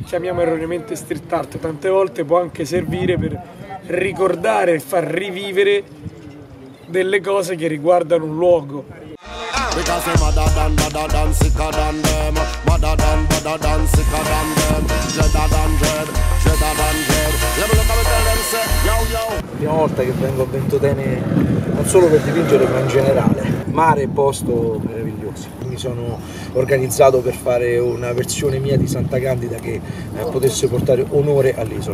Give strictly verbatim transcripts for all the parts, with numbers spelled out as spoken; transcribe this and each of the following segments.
chiamiamo erroneamente street art, tante volte può anche servire per ricordare e far rivivere delle cose che riguardano un luogo. La prima volta che vengo a Ventotene non solo per dipingere ma in generale, mare e posto meravigliosi. Mi sono organizzato per fare una versione mia di Santa Candida che eh, potesse portare onore all'isola.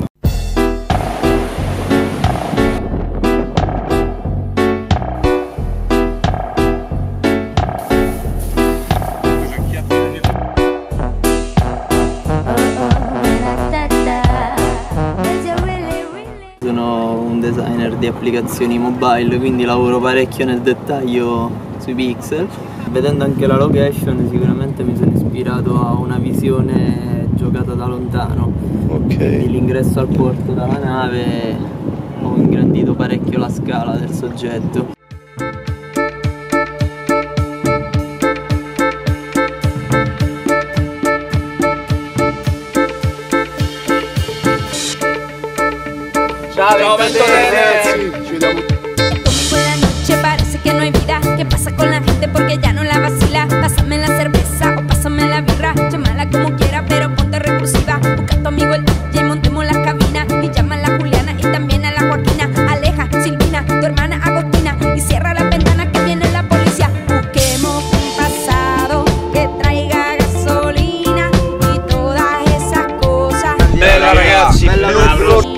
Sono un designer di applicazioni mobile, quindi lavoro parecchio nel dettaglio sui pixel. Vedendo anche la location sicuramente mi sono ispirato a una visione giocata da lontano. Ok. L'ingresso al porto dalla nave, ho ingrandito parecchio la scala del soggetto. Ciao Ventotene! Buena noche, parece que no hay vida. ¿Qué pasa con la gente? Porque ya no la vacila. Pásame la cerveza o pásame la birra. Llámala como quiera, pero ponte recursiva. Busca a tu amigo el D J, montemos las cabinas. Y llama a la Juliana y también a la Joaquina. Aleja, Silvina, tu hermana Agostina. Y cierra las ventanas que viene la policía. Busquemos un pasado que traiga gasolina y todas esas cosas. Bella ragazzi, bella ragazzi.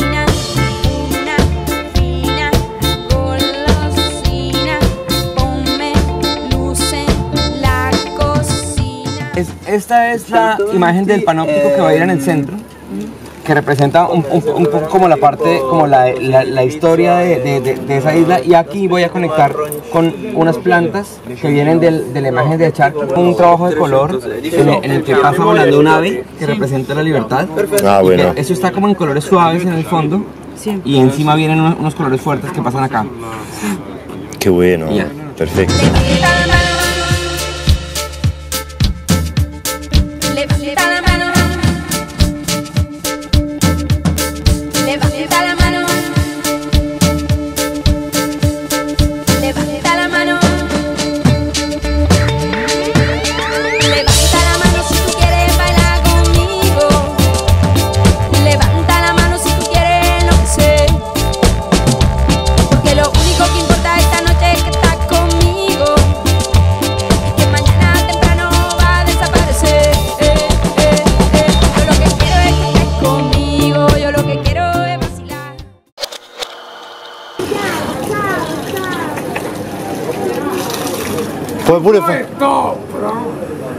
Esta es la imagen del panóptico que va a ir en el centro, que representa un, un, un poco como la parte, como la, la, la historia de, de, de, de esa isla. Y aquí voy a conectar con unas plantas que vienen del, de la imagen de Charco, un trabajo de color en el, en el que pasa volando un ave que representa la libertad. Ah, bueno. Eso está como en colores suaves en el fondo y encima vienen unos, unos colores fuertes que pasan acá. Qué bueno, yeah. Perfecto. Levanta la mano, levanta la mano, levanta la mano, levanta la mano si tú quieres bailar conmigo, levanta la mano si tú quieres enloquecer, porque lo único que importa esta noche es que estás conmigo y que mañana temprano va a desaparecer. Puoi pure fare. Ecco, però.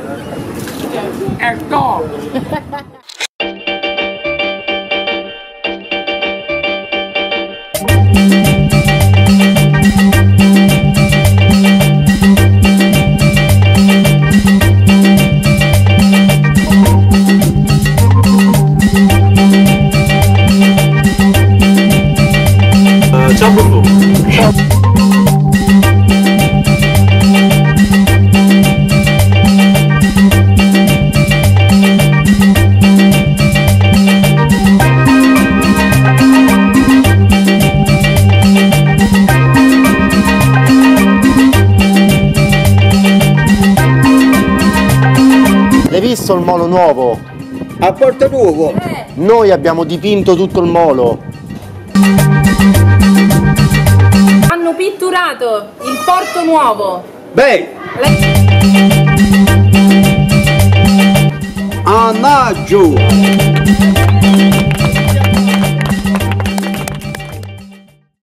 Ecco. Uh, ciao Bubu. Ciao. Hai visto il molo nuovo? A Porto Nuovo! Eh. Noi abbiamo dipinto tutto il molo. Hanno pitturato il Porto Nuovo. Beh! Le... Annaggio!